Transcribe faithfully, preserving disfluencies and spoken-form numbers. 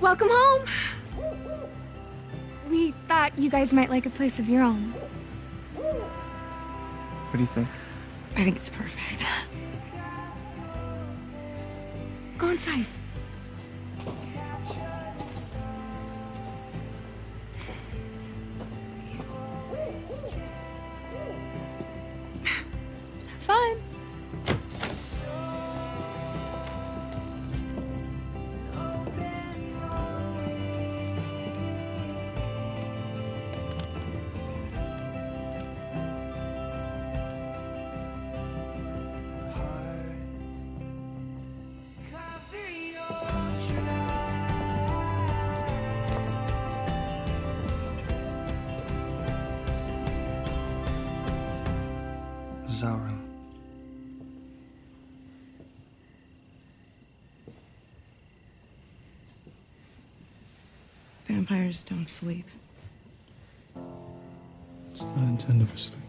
Welcome home! We thought you guys might like a place of your own. What do you think? I think it's perfect. Go inside. Have fun. This is our room. Vampires don't sleep. It's not intended for sleep.